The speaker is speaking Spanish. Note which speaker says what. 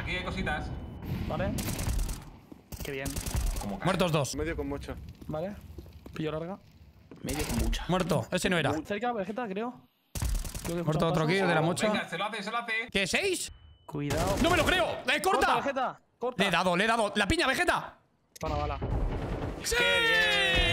Speaker 1: Aquí hay cositas.
Speaker 2: Vale. Qué bien.
Speaker 1: Como cae.
Speaker 3: Muertos 2.
Speaker 4: Medio con mucho.
Speaker 2: Vale. Pillo larga. Medio con mucha.
Speaker 3: Muerto. Ese no era.
Speaker 2: Cerca, Vegeta, creo.
Speaker 3: Muerto otro aquí, de la mocha.
Speaker 1: Venga, se lo hace, se lo hace.
Speaker 3: ¿Qué? ¿6?
Speaker 2: Cuidado.
Speaker 3: ¡No me lo creo!
Speaker 2: Corta,
Speaker 3: ¡Corta!
Speaker 2: Vegeta. Corta.
Speaker 3: Le he dado. ¡La piña, Vegeta!
Speaker 2: Para bala.
Speaker 3: ¡Sí!